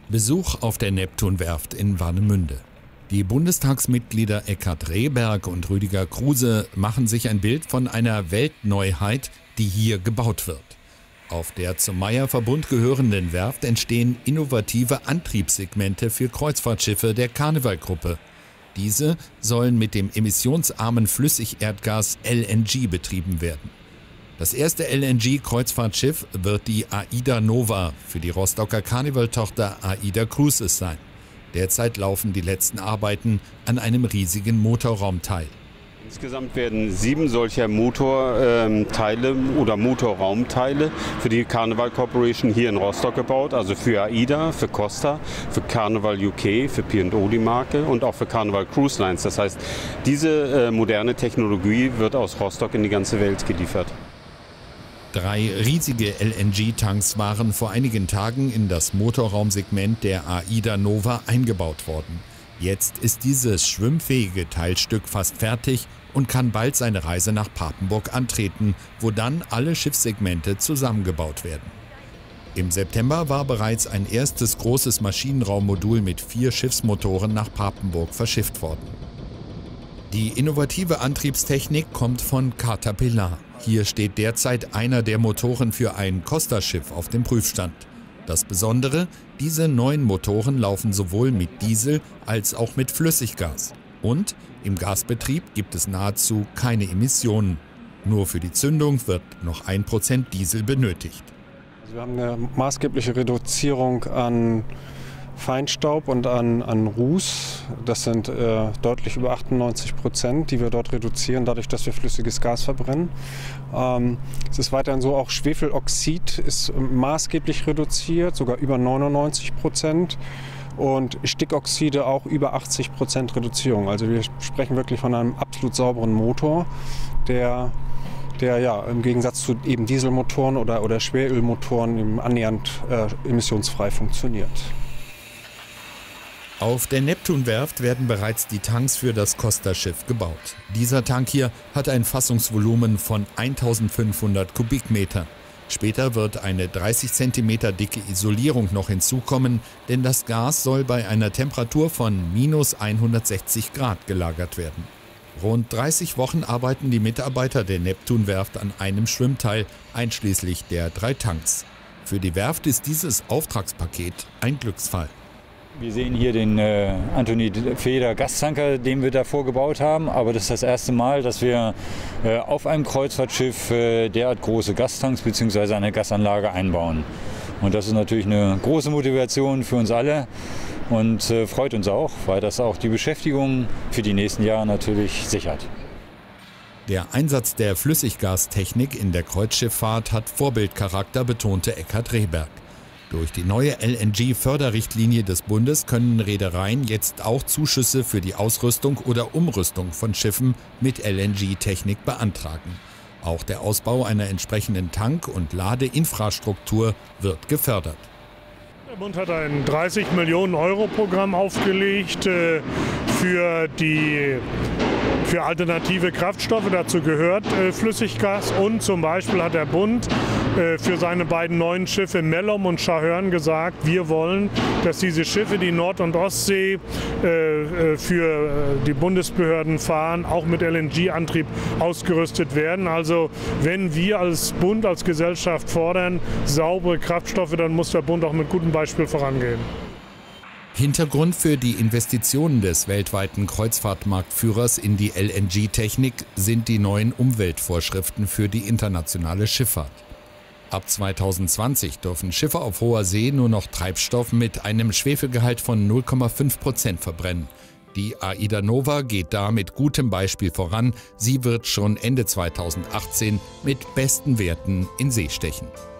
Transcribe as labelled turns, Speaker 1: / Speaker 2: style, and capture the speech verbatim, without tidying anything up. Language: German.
Speaker 1: Besuch auf der Neptunwerft in Warnemünde. Die Bundestagsmitglieder Eckhard Rehberg und Rüdiger Kruse machen sich ein Bild von einer Weltneuheit, die hier gebaut wird. Auf der zum Meyer-Verbund gehörenden Werft entstehen innovative Antriebssegmente für Kreuzfahrtschiffe der Carnival-Gruppe. Diese sollen mit dem emissionsarmen Flüssigerdgas L N G betrieben werden. Das erste L N G-Kreuzfahrtschiff wird die AIDA Nova für die Rostocker Carnival-Tochter AIDA Cruises sein. Derzeit laufen die letzten Arbeiten an einem riesigen Motorraumteil.
Speaker 2: Insgesamt werden sieben solcher Motorteile oder Motorraumteile für die Carnival Corporation hier in Rostock gebaut, also für AIDA, für Costa, für Carnival U K, für P und O die Marke und auch für Carnival Cruise Lines. Das heißt, diese äh, moderne Technologie wird aus Rostock in die ganze Welt geliefert.
Speaker 1: Drei riesige L N G-Tanks waren vor einigen Tagen in das Motorraumsegment der AIDA Nova eingebaut worden. Jetzt ist dieses schwimmfähige Teilstück fast fertig und kann bald seine Reise nach Papenburg antreten, wo dann alle Schiffssegmente zusammengebaut werden. Im September war bereits ein erstes großes Maschinenraummodul mit vier Schiffsmotoren nach Papenburg verschifft worden. Die innovative Antriebstechnik kommt von Caterpillar. Hier steht derzeit einer der Motoren für ein Costa-Schiff auf dem Prüfstand. Das Besondere, diese neuen Motoren laufen sowohl mit Diesel als auch mit Flüssiggas. Und im Gasbetrieb gibt es nahezu keine Emissionen. Nur für die Zündung wird noch ein Prozent Diesel benötigt.
Speaker 3: Also wir haben eine maßgebliche Reduzierung an Feinstaub und an, an Ruß. Das sind äh, deutlich über achtundneunzig Prozent, die wir dort reduzieren, dadurch, dass wir flüssiges Gas verbrennen. Ähm, es ist weiterhin so, auch Schwefeloxid ist maßgeblich reduziert, sogar über neunundneunzig Prozent. Und Stickoxide auch über achtzig Prozent Reduzierung. Also wir sprechen wirklich von einem absolut sauberen Motor, der, der ja im Gegensatz zu eben Dieselmotoren oder, oder Schwerölmotoren eben annähernd äh, emissionsfrei funktioniert.
Speaker 1: Auf der Neptunwerft werden bereits die Tanks für das Costa-Schiff gebaut. Dieser Tank hier hat ein Fassungsvolumen von eintausendfünfhundert Kubikmetern. Später wird eine dreißig Zentimeter dicke Isolierung noch hinzukommen, denn das Gas soll bei einer Temperatur von minus hundertsechzig Grad gelagert werden. Rund dreißig Wochen arbeiten die Mitarbeiter der Neptunwerft an einem Schwimmteil, einschließlich der drei Tanks. Für die Werft ist dieses Auftragspaket ein Glücksfall.
Speaker 4: Wir sehen hier den äh, Anthony Feder Gastanker, den wir davor gebaut haben. Aber das ist das erste Mal, dass wir äh, auf einem Kreuzfahrtschiff äh, derart große Gastanks bzw. eine Gasanlage einbauen. Und das ist natürlich eine große Motivation für uns alle und äh, freut uns auch, weil das auch die Beschäftigung für die nächsten Jahre natürlich sichert.
Speaker 1: Der Einsatz der Flüssiggastechnik in der Kreuzschifffahrt hat Vorbildcharakter, betonte Eckhard Rehberg. Durch die neue L N G-Förderrichtlinie des Bundes können Reedereien jetzt auch Zuschüsse für die Ausrüstung oder Umrüstung von Schiffen mit L N G-Technik beantragen. Auch der Ausbau einer entsprechenden Tank- und Ladeinfrastruktur wird gefördert.
Speaker 5: Der Bund hat ein dreißig Millionen Euro Programm aufgelegt äh, für die für alternative Kraftstoffe. Dazu gehört äh, Flüssiggas, und zum Beispiel hat der Bund äh, für seine beiden neuen Schiffe Mellom und Schahörn gesagt, wir wollen, dass diese Schiffe, die Nord- und Ostsee äh, für die Bundesbehörden fahren, auch mit L N G-Antrieb ausgerüstet werden. Also wenn wir als Bund, als Gesellschaft fordern, saubere Kraftstoffe, dann muss der Bund auch mit gutem Beispiel vorangehen.
Speaker 1: Hintergrund für die Investitionen des weltweiten Kreuzfahrtmarktführers in die L N G-Technik sind die neuen Umweltvorschriften für die internationale Schifffahrt. Ab zweitausendzwanzig dürfen Schiffe auf hoher See nur noch Treibstoff mit einem Schwefelgehalt von null Komma fünf Prozent verbrennen. Die AIDA Nova geht da mit gutem Beispiel voran. Sie wird schon Ende zweitausendachtzehn mit besten Werten in See stechen.